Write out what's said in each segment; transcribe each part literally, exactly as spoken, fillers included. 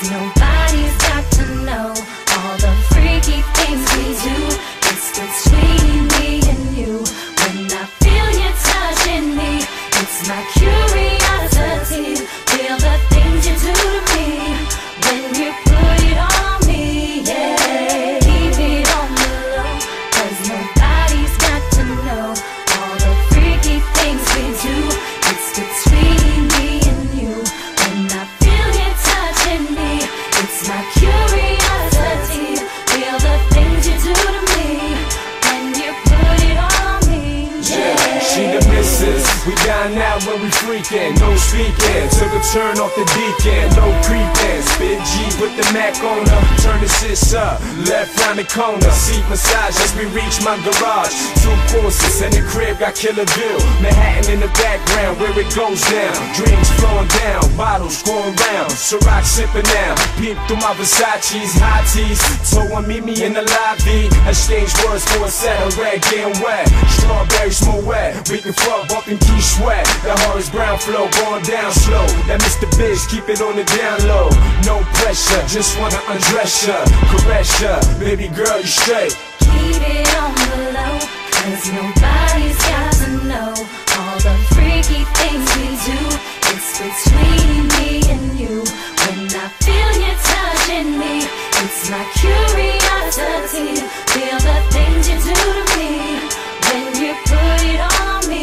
nobody's got to know all the freaky things we do. It's between me and you. When I feel you touching me, it's my curiosity. Feel the things you do to me when you put it on me, yeah. Keep it on the low, 'cause nobody's got to know all the freaky things we do. It's between me and you. When I feel you touching me, it's my curiosity. Feel the things you do to me when you put it on me, yeah. She the missus, we dine out when we freaking. No speaking, took a turn off the deacon. No creeping, spit G with the Mac on her. Turn the sis up, left round the corner. Seat massage as we reach my garage. Two courses and the crib got killer view. Manhattan in the background where it goes down. Drinks flowing down, bottles going round. Ciroc sipping now, peep through my Versace's, high tees. Told one meet me in the lobby. Exchange words for a set of red getting wet. Strawberry smooth wet, we can fuck up and keep sweat. That Horace Brown flow going down slow. That Mister Biz keep it on the down low. No pressure, just wanna undress ya, caress ya. Baby girl, you straight. Keep it on the low, 'cause nobody's got to know all the freaky things we do. It's between me and you. When I feel you touching me, it's my curiosity. Feel the things you do to me when you put it on me,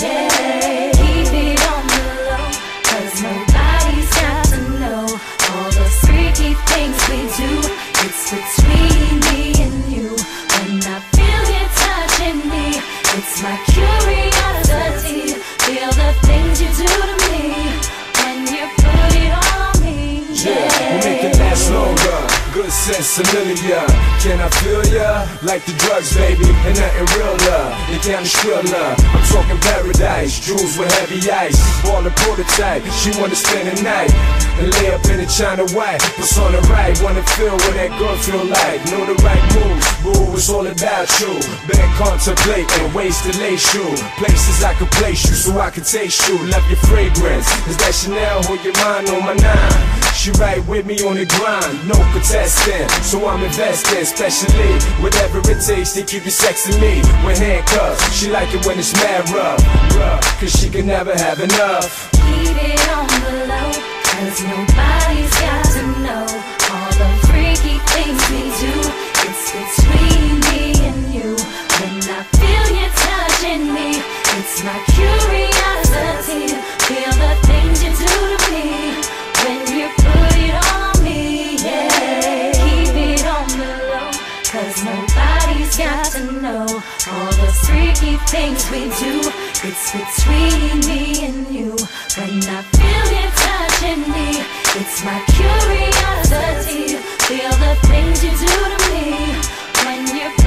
yeah. Keep it on the low, 'cause nobody's got to know all the freaky things we do. It's between me and you. When I feel you touching me, it's my curiosity. Feel the things you do to me when you put it on me, yeah. Yeah, we make it last longer. Good sense, familiar. Can I feel ya? Like the drugs, baby, and nothing realer. You can't skrilla. I'm talking paradise, jewels with heavy ice. Ballin' prototype, she wanna spend the night and lay up in the China white. What's on the right? Wanna feel what that girl feel like. Know the right moves, boo, it's all about you. Been contemplating ways to lace you. Places I could place you so I can taste you. Love your fragrance. Is that Chanel? Hold your mind on my nine. She right with me on the grind, no contesting, so I'm investing, especially whatever it takes to keep you sexing me. With handcuffs, she like it when it's mad rough, rough, 'cause she can never have enough. Keep it on the low, 'cause nobody's got to know all the freaky things we do. It's between me and you. When I feel you touching me, it's my curiosity. Feel the things you do to me when you put it on me, yeah. Keep it on the low, 'cause nobody's got to know all the freaky things we do. It's between me and you. When I feel you touching me, it's my curiosity. Feel the things you do to me when you